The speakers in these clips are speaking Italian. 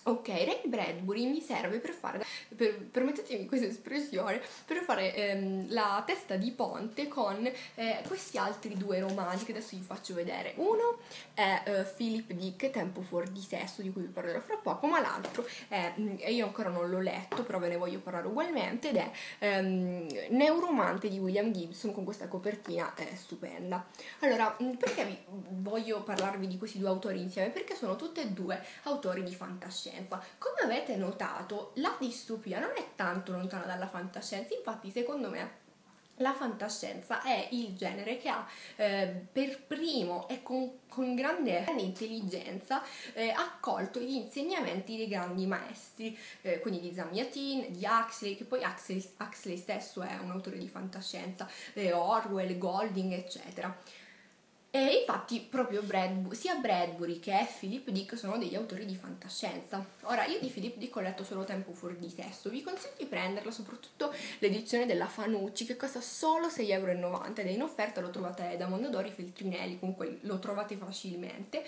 Ok, Ray Bradbury mi serve per fare, permettetemi questa espressione, per fare la testa di ponte con questi altri due romanzi che adesso vi faccio vedere. Uno è Philip Dick, Tempo fuor di sesso, di cui vi parlerò fra poco, ma l'altro è, io ancora non l'ho letto, però ve ne voglio parlare ugualmente, ed è Neuromante di William Gibson, con questa copertina stupenda. Allora, perché voglio parlarvi di questi due autori insieme? Perché sono tutti e due autori di fantascienza. Come avete notato, la distopia non è tanto lontana dalla fantascienza, infatti secondo me la fantascienza è il genere che ha per primo e con grande intelligenza accolto gli insegnamenti dei grandi maestri, quindi di Zamyatin, di Huxley, che poi Huxley stesso è un autore di fantascienza, Orwell, Golding, eccetera. E infatti proprio sia Bradbury che Philip Dick sono degli autori di fantascienza. Ora, io di Philip Dick ho letto solo Tempo fuori di sesso, vi consiglio di prenderla, soprattutto l'edizione della Fanucci, che costa solo 6,90 ed è in offerta, lo trovate da Mondadori, Feltrinelli, comunque lo trovate facilmente.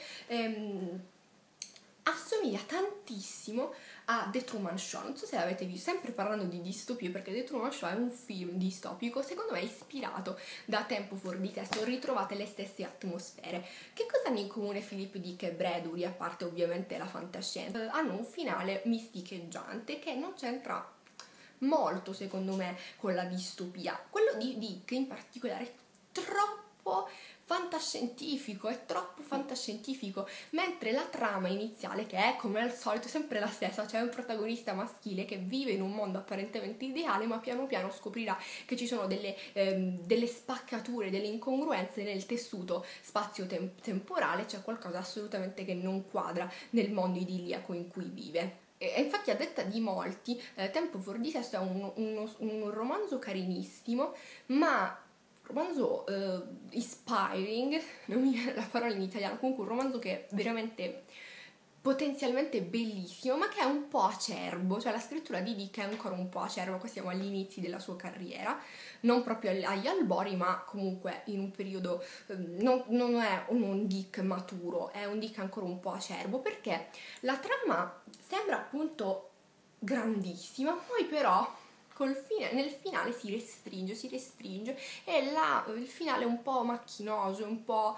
Assomiglia tantissimo a The Truman Show, non so se l'avete visto, sempre parlando di distopie, perché The Truman Show è un film distopico, secondo me ispirato da Tempo fuori di sesso, ritrovate le stesse atmosfere. Che cosa hanno in comune Philip Dick e Bradbury, a parte ovviamente la fantascienza? Hanno un finale misticheggiante che non c'entra molto, secondo me, con la distopia. Quello di Dick in particolare è troppo fantascientifico, è troppo fantascientifico, mentre la trama iniziale, che è come al solito sempre la stessa, c'è un protagonista maschile che vive in un mondo apparentemente ideale, ma piano piano scoprirà che ci sono delle spaccature, delle incongruenze nel tessuto spazio-temporale, c'è qualcosa assolutamente che non quadra nel mondo idilliaco in cui vive. E infatti, a detta di molti, Tempo fuori di sesso è un romanzo carinissimo, ma romanzo inspiring, non mi viene la parola in italiano, comunque un romanzo che è veramente potenzialmente bellissimo, ma che è un po' acerbo, cioè la scrittura di Dick è ancora un po' acerba, qua siamo agli inizi della sua carriera, non proprio agli albori, ma comunque in un periodo, non è un Dick maturo, è un Dick ancora un po' acerbo, perché la trama sembra appunto grandissima, poi però nel finale si restringe e il finale è un po' macchinoso, un po'...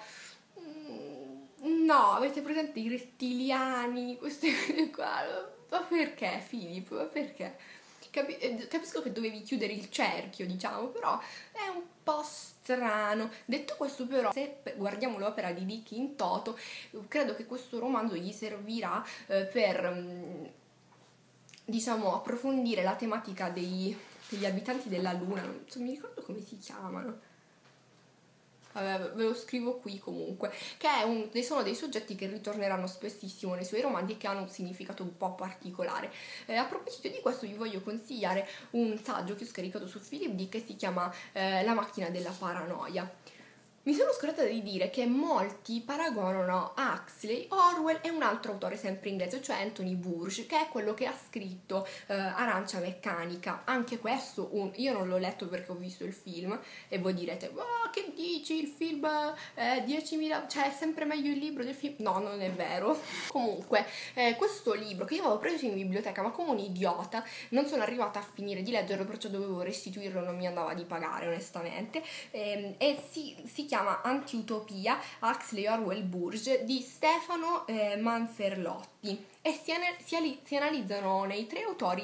no, avete presente i rettiliani, queste cose qua? Ma perché, Filippo? Ma perché? Capisco che dovevi chiudere il cerchio, diciamo, però è un po' strano. Detto questo, però, se guardiamo l'opera di Dick in toto, credo che questo romanzo gli servirà per, diciamo, approfondire la tematica degli abitanti della Luna. Non mi ricordo come si chiamano. Vabbè, ve lo scrivo qui comunque, che sono dei soggetti che ritorneranno spessissimo nei suoi romanzi e che hanno un significato un po' particolare. A proposito di questo vi voglio consigliare un saggio che ho scaricato su Philip Dick che si chiama La macchina della paranoia. Mi sono scordata di dire che molti paragonano Huxley, Orwell e un altro autore sempre inglese, cioè Anthony Burge, che è quello che ha scritto Arancia Meccanica. Anche questo, io non l'ho letto perché ho visto il film, e voi direte, oh, che dici, il film è 10.000, cioè è sempre meglio il libro del film? No, non è vero. Comunque, questo libro che io avevo preso in biblioteca, ma come un idiota, non sono arrivata a finire di leggerlo, perciò dovevo restituirlo, non mi andava di pagare onestamente, e si chiama Antiutopia, Huxley, Orwell, Burge di Stefano Manferlotti, e si analizzano nei tre autori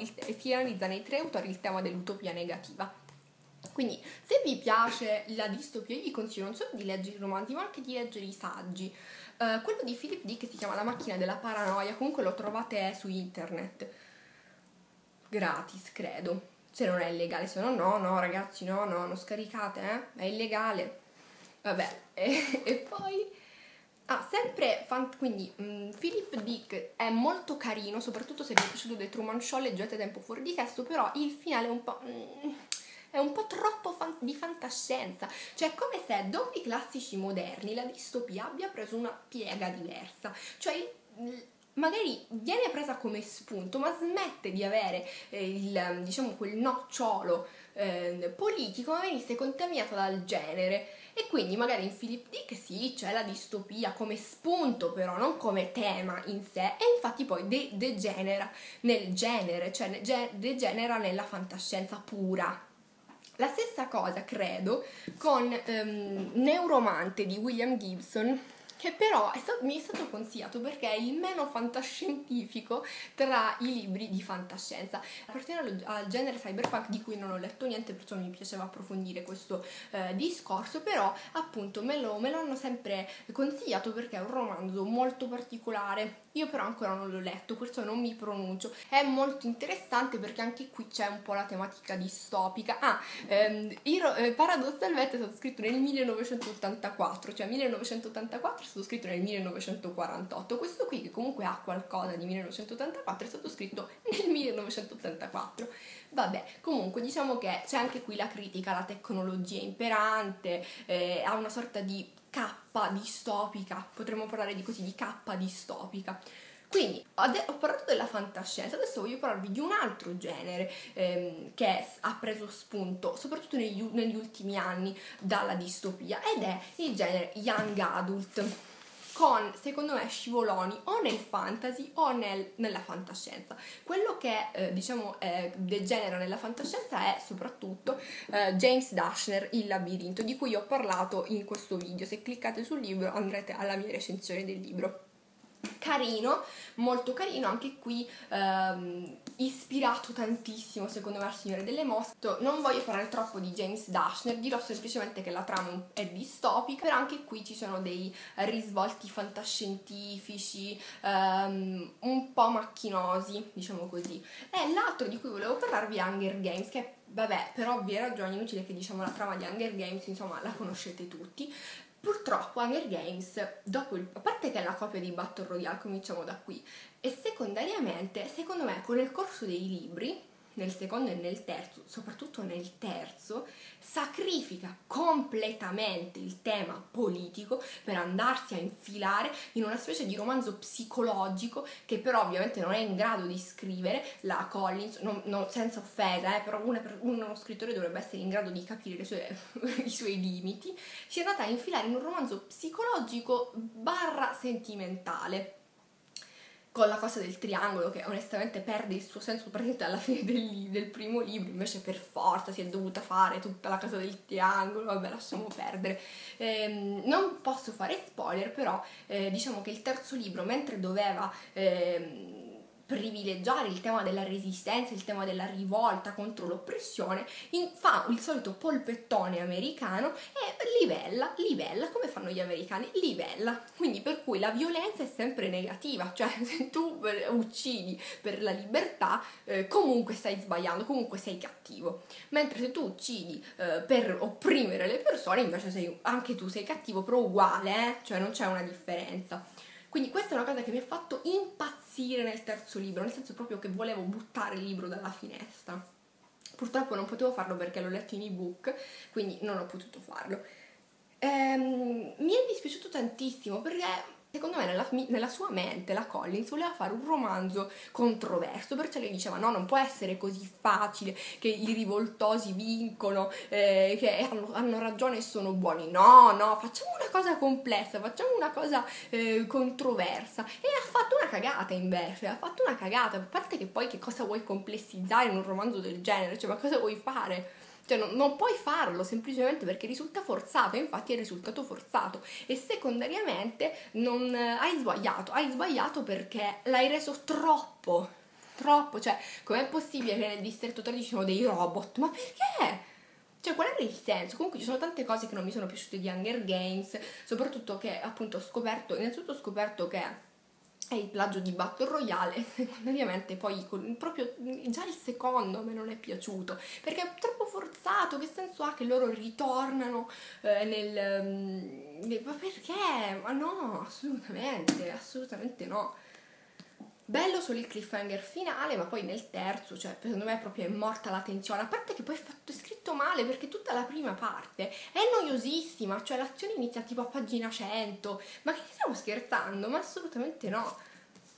il tema dell'utopia negativa. Quindi, se vi piace la distopia, io vi consiglio non solo di leggere i romanzi, ma anche di leggere i saggi. Quello di Philip Dick si chiama La macchina della paranoia, comunque lo trovate su internet, gratis, credo. Se non è illegale, se no, no, ragazzi, no, non scaricate, è illegale. Vabbè, e poi... Ah, sempre quindi Philip Dick è molto carino, soprattutto se vi è piaciuto The Truman Show, leggete Tempo fuori di sesso, però il finale è un po' troppo di fantascienza, cioè è come se dopo i classici moderni la distopia abbia preso una piega diversa, cioè magari viene presa come spunto, ma smette di avere diciamo quel nocciolo politico, ma venisse contaminata dal genere. E quindi magari in Philip Dick sì, c'è la distopia come spunto, però non come tema in sé, e infatti poi degenera nel genere, cioè degenera nella fantascienza pura. La stessa cosa credo con Neuromante di William Gibson, che però mi è stato consigliato perché è il meno fantascientifico tra i libri di fantascienza. Appartiene al genere cyberpunk, di cui non ho letto niente, perciò mi piaceva approfondire questo discorso, però appunto me lo hanno sempre consigliato perché è un romanzo molto particolare. Io però ancora non l'ho letto, perciò non mi pronuncio. È molto interessante perché anche qui c'è un po' la tematica distopica. Paradossalmente è stato scritto nel 1984, cioè 1984 è stato scritto nel 1948. Questo qui, che comunque ha qualcosa di 1984, è stato scritto nel 1984. Vabbè, comunque diciamo che c'è anche qui la critica alla tecnologia imperante, a una sorta di K distopica, potremmo parlare di così, di K distopica. Quindi ho parlato della fantascienza, adesso voglio parlarvi di un altro genere che ha preso spunto, soprattutto negli ultimi anni, dalla distopia, ed è il genere young adult, con, secondo me, scivoloni o nel fantasy o nella fantascienza. Quello che diciamo degenera nella fantascienza è soprattutto James Dashner, Il labirinto, di cui ho parlato in questo video. Se cliccate sul libro andrete alla mia recensione del libro. Carino, molto carino, anche qui ispirato tantissimo secondo me al Signore delle Mosche. Non voglio parlare troppo di James Dashner, dirò semplicemente che la trama è distopica, però anche qui ci sono dei risvolti fantascientifici un po' macchinosi, diciamo così. E l'altro di cui volevo parlarvi è Hunger Games, che vabbè, per ovvie ragioni, inutile che diciamo la trama di Hunger Games, insomma la conoscete tutti. Purtroppo Hunger Games, a parte che è la copia di Battle Royale, cominciamo da qui, e secondariamente, secondo me, con il corso dei libri, nel secondo e nel terzo, soprattutto nel terzo, sacrifica completamente il tema politico per andarsi a infilare in una specie di romanzo psicologico che però ovviamente non è in grado di scrivere la Collins, senza offesa, però uno scrittore dovrebbe essere in grado di capire i suoi limiti. Si è andata a infilare in un romanzo psicologico / sentimentale, con la cosa del triangolo che onestamente perde il suo senso praticamente alla fine del primo libro, invece per forza si è dovuta fare tutta la cosa del triangolo, vabbè, lasciamo perdere. Non posso fare spoiler, però diciamo che il terzo libro, mentre doveva privilegiare il tema della resistenza, il tema della rivolta contro l'oppressione, fa il solito polpettone americano e livella, come fanno gli americani, livella, quindi per cui la violenza è sempre negativa, cioè se tu uccidi per la libertà comunque stai sbagliando, comunque sei cattivo, mentre se tu uccidi per opprimere le persone invece anche tu sei cattivo, però uguale, cioè non c'è una differenza. Quindi questa è una cosa che mi ha fatto impazzire nel terzo libro, nel senso proprio che volevo buttare il libro dalla finestra. Purtroppo non potevo farlo perché l'ho letto in ebook, quindi non ho potuto farlo. Mi è dispiaciuto tantissimo perché secondo me nella sua mente la Collins voleva fare un romanzo controverso, perciò lei diceva no, non può essere così facile che i rivoltosi vincono, che hanno ragione e sono buoni, no, facciamo una cosa complessa, facciamo una cosa controversa, e ha fatto una cagata invece, a parte che poi che cosa vuoi complessizzare in un romanzo del genere, cioè ma cosa vuoi fare? Cioè non puoi farlo semplicemente perché risulta forzato, e infatti è risultato forzato, e secondariamente hai sbagliato perché l'hai reso troppo, cioè com'è possibile che nel distretto 13 ci sono dei robot? Ma perché? Cioè, qual era il senso? Comunque ci sono tante cose che non mi sono piaciute di Hunger Games, soprattutto che appunto innanzitutto ho scoperto che è il plagio di Battle Royale, e secondariamente poi proprio già il secondo a me non è piaciuto perché è troppo forzato. Che senso ha che loro ritornano ma perché? Ma no, assolutamente no. Bello solo il cliffhanger finale, ma poi nel terzo, cioè, secondo me proprio è morta la tensione. A parte che poi è scritto male, perché tutta la prima parte è noiosissima, cioè l'azione inizia tipo a pagina 100. Ma che stiamo scherzando? Ma assolutamente no.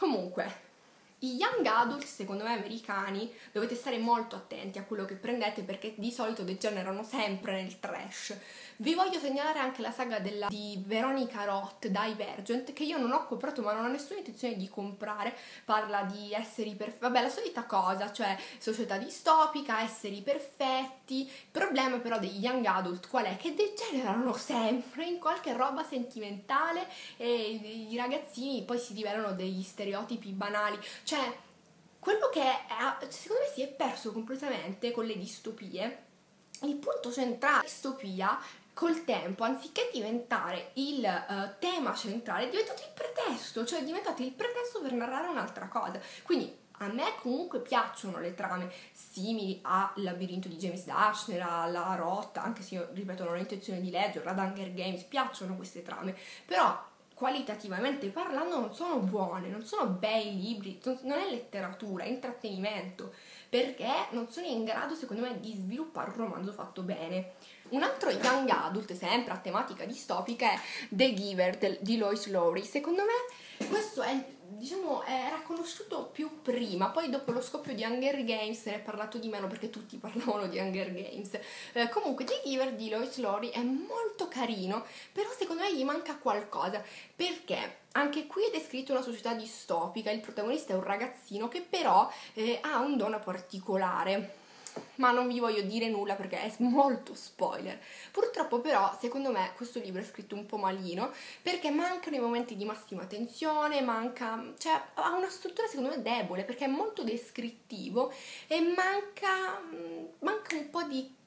Comunque, i young adult, secondo me americani, dovete stare molto attenti a quello che prendete perché di solito degenerano sempre nel trash. Vi voglio segnalare anche la saga di Veronica Roth, Divergent, che io non ho comprato ma non ho nessuna intenzione di comprare. Parla di esseri perfetti, vabbè, la solita cosa, cioè società distopica, esseri perfetti. Il problema però degli young adult qual è? Che degenerano sempre in qualche roba sentimentale e i ragazzini poi si rivelano degli stereotipi banali. Cioè, quello che secondo me si è perso completamente con le distopie, il punto centrale della distopia col tempo, anziché diventare il tema centrale, è diventato il pretesto, cioè è diventato il pretesto per narrare un'altra cosa. Quindi a me comunque piacciono le trame simili al Labirinto di James Dashner, alla Rotta, anche se io, ripeto, non ho intenzione di leggerla, ad Hunger Games, piacciono queste trame, però qualitativamente parlando non sono buone, non sono bei libri, non è letteratura, è intrattenimento, perché non sono in grado secondo me di sviluppare un romanzo fatto bene. Un altro young adult, sempre a tematica distopica, è The Giver di Lois Lowry. Secondo me questo è, diciamo, era conosciuto più prima, poi dopo lo scoppio di Hunger Games se ne è parlato di meno perché tutti parlavano di Hunger Games. Comunque The Giver di Lois Lowry è molto carino, però secondo me gli manca qualcosa, perché anche qui è descritto una società distopica, il protagonista è un ragazzino che però ha un dono particolare. Ma non vi voglio dire nulla perché è molto spoiler. Purtroppo però, secondo me, questo libro è scritto un po' malino perché mancano i momenti di massima tensione, cioè ha una struttura secondo me debole perché è molto descrittivo e manca un po'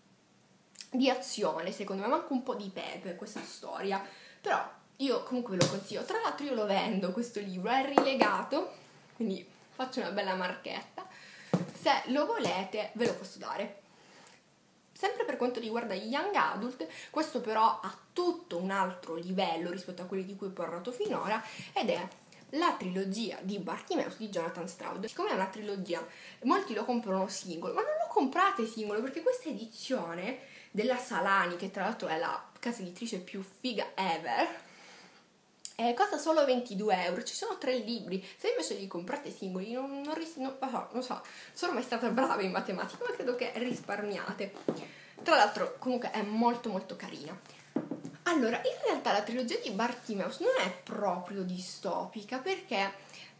di azione, secondo me, manca un po' di pepe questa storia. Però io comunque ve lo consiglio. Tra l'altro io lo vendo questo libro, è rilegato, quindi faccio una bella marchetta. Se lo volete ve lo posso dare. Sempre per quanto riguarda gli young adult, questo però ha tutto un altro livello rispetto a quelli di cui ho parlato finora, ed è la trilogia di Bartimeus di Jonathan Stroud. Siccome è una trilogia, molti lo comprano singolo, ma non lo comprate singolo perché questa edizione della Salani, che tra l'altro è la casa editrice più figa ever, costa solo 22 euro, ci sono 3 libri. Se invece li comprate singoli, non so, sono mai stata brava in matematica, ma credo che risparmiate. Tra l'altro, comunque è molto molto carina. Allora, in realtà la trilogia di Bartimeus non è proprio distopica, perché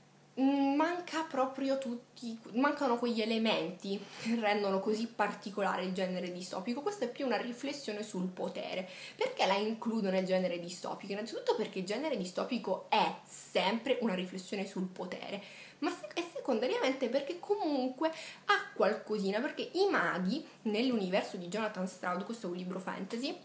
mancano quegli elementi che rendono così particolare il genere distopico. Questa è più una riflessione sul potere. Perché la includo nel genere distopico? Innanzitutto perché il genere distopico è sempre una riflessione sul potere, e secondariamente perché comunque ha qualcosina, perché i maghi nell'universo di Jonathan Stroud, questo è un libro fantasy,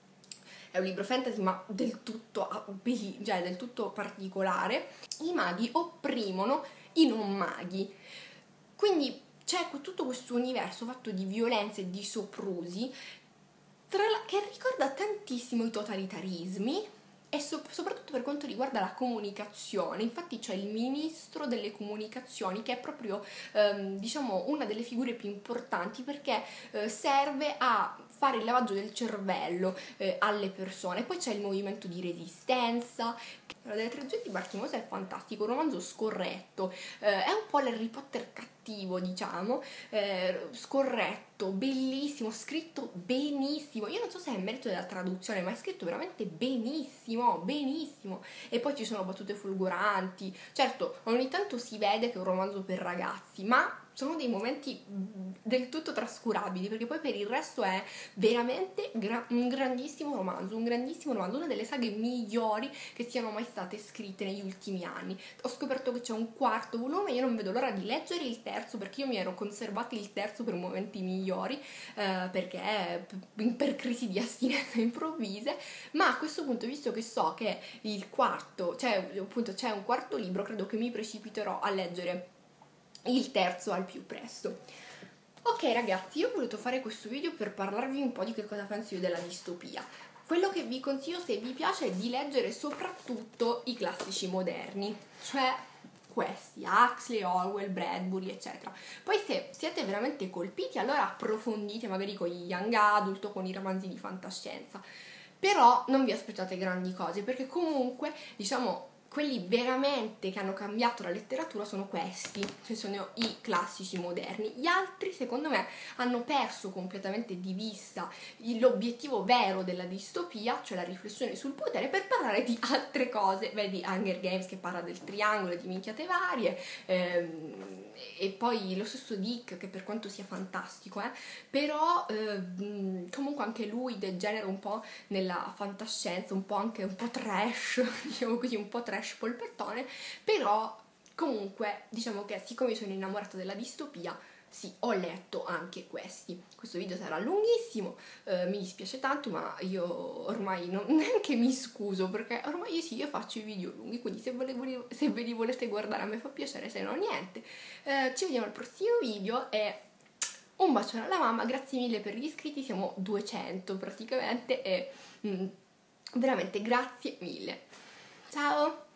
ma del tutto particolare. I maghi opprimono i non maghi, quindi c'è tutto questo universo fatto di violenze e di soprusi che ricorda tantissimo i totalitarismi e soprattutto per quanto riguarda la comunicazione. Infatti c'è il ministro delle comunicazioni che è proprio diciamo una delle figure più importanti, perché serve a fare il lavaggio del cervello alle persone. Poi c'è il movimento di resistenza. La delle trilogie di Bartimeus è fantastico, un romanzo scorretto, è un po' l'Harry Potter cattivo, diciamo, scorretto, bellissimo, scritto benissimo. Io non so se è merito della traduzione, ma è scritto veramente benissimo, benissimo. E poi ci sono battute folgoranti. Certo, ogni tanto si vede che è un romanzo per ragazzi, ma sono dei momenti del tutto trascurabili, perché poi per il resto è veramente un grandissimo romanzo, una delle saghe migliori che siano mai state scritte negli ultimi anni. Ho scoperto che c'è un 4º volume, io non vedo l'ora di leggere il terzo, perché io mi ero conservato il terzo per momenti migliori, perché per crisi di astinenza improvvise, ma a questo punto, visto che so che il quarto, c'è un 4º libro, credo che mi precipiterò a leggere il terzo al più presto. Ok ragazzi, io ho voluto fare questo video per parlarvi un po' di che cosa penso io della distopia. Quello che vi consiglio, se vi piace, è di leggere soprattutto i classici moderni, cioè questi, Huxley, Orwell, Bradbury, eccetera. Poi se siete veramente colpiti, allora approfondite magari con gli young adult o con i romanzi di fantascienza. Però non vi aspettate grandi cose, perché comunque, diciamo, quelli veramente che hanno cambiato la letteratura sono questi, che sono i classici moderni. Gli altri, secondo me, hanno perso completamente di vista l'obiettivo vero della distopia, cioè la riflessione sul potere, per parlare di altre cose. Vedi Hunger Games che parla del triangolo e di minchiate varie, e poi lo stesso Dick, che per quanto sia fantastico, però comunque anche lui degenera un po' nella fantascienza, un po' anche un po' trash, diciamo così, un po' trash polpettone, però comunque diciamo che siccome sono innamorata della distopia, sì, ho letto anche questi. Questo video sarà lunghissimo, mi dispiace tanto, ma io ormai neanche mi scuso, perché ormai io faccio i video lunghi, quindi se ve li volete guardare a me fa piacere, se no niente. Ci vediamo al prossimo video e un bacione alla mamma, grazie mille per gli iscritti, siamo 200 praticamente e veramente grazie mille. Ciao!